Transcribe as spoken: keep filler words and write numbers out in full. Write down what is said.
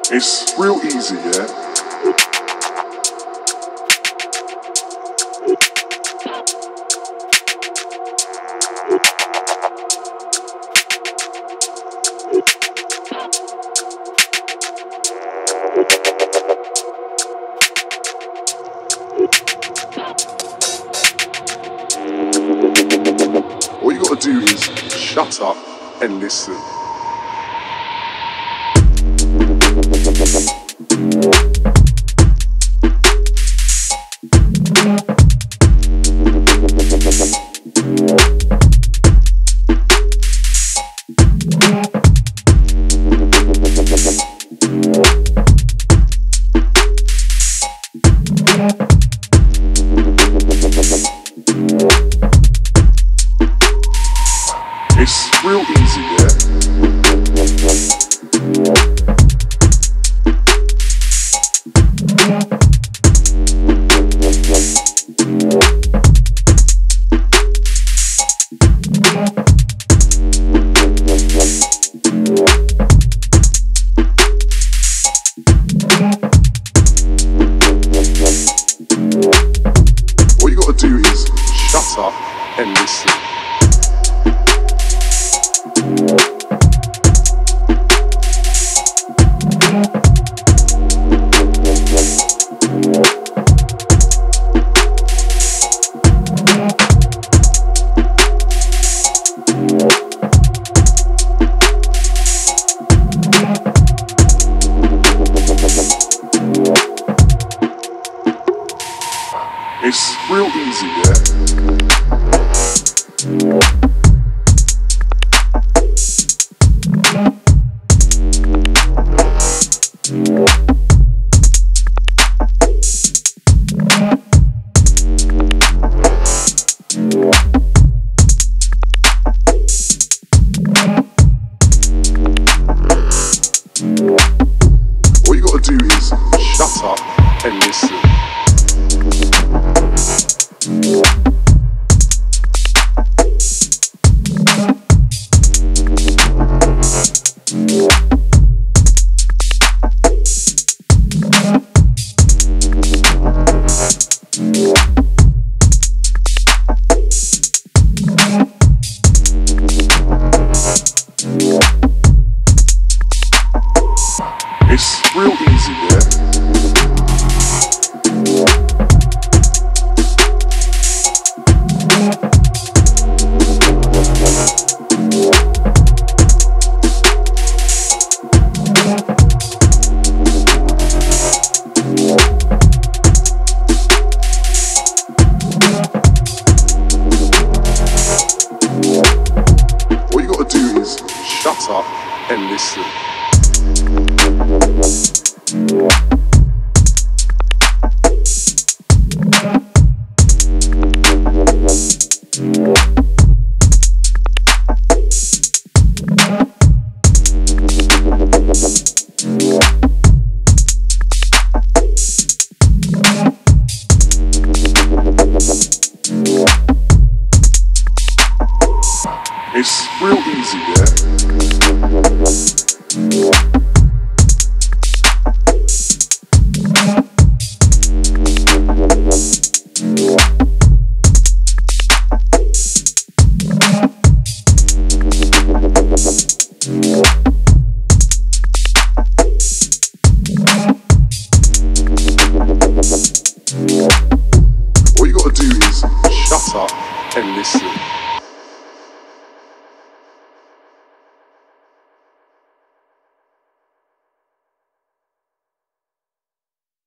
It's real easy, yeah? All you gotta do is shut up and listen. It's real easy, yeah? All you gotta do is shut up and listen. It's real easy, yeah? All you gotta do is shut up and listen. It's real easy, yeah? All you gotta do is shut up and listen. It's real easy, yeah? All you gotta do is shut up and listen.